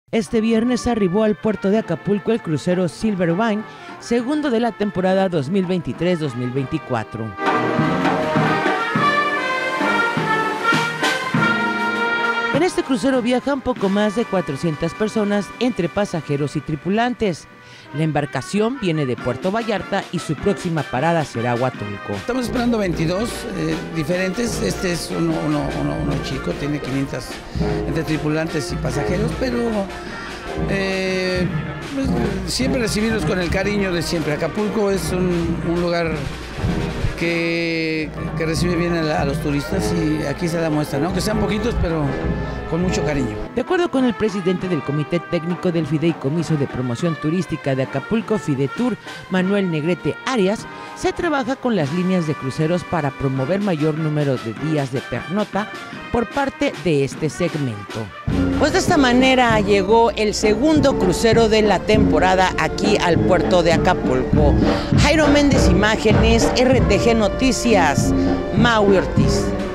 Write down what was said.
Este viernes arribó al puerto de Acapulco el crucero Silver Vine, segundo de la temporada 2023-2024. En este crucero viajan poco más de 400 personas entre pasajeros y tripulantes. La embarcación viene de Puerto Vallarta y su próxima parada será Huatulco. Estamos esperando 22 diferentes. Este es uno chico, tiene 500 entre tripulantes y pasajeros, pero pues, siempre recibirlos con el cariño de siempre. Acapulco es un lugar que recibe bien a los turistas y aquí se da muestra, ¿no? Que sean poquitos, pero con mucho cariño. De acuerdo con el presidente del Comité Técnico del Fideicomiso de Promoción Turística de Acapulco, Fidetur, Manuel Negrete Arias, se trabaja con las líneas de cruceros para promover mayor número de días de pernota por parte de este segmento. Pues de esta manera llegó el segundo crucero de la temporada aquí al puerto de Acapulco. Jairo Méndez, Imágenes, RTG Noticias, Maui Ortiz.